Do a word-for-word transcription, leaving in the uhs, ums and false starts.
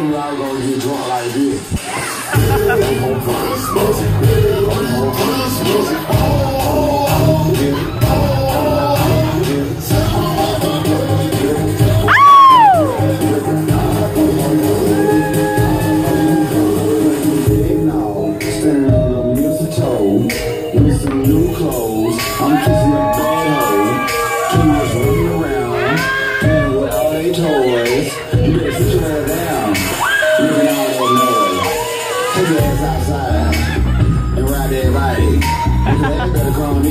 of y'all gonna get drunk like this. One more punch, one more punch, oh, yeah. With some new clothes, I'm kissing your butthole. Kids running around, playing with all they toys. You better sit your ass down, making all that noise. Take your ass outside and ride that bike. Because they better come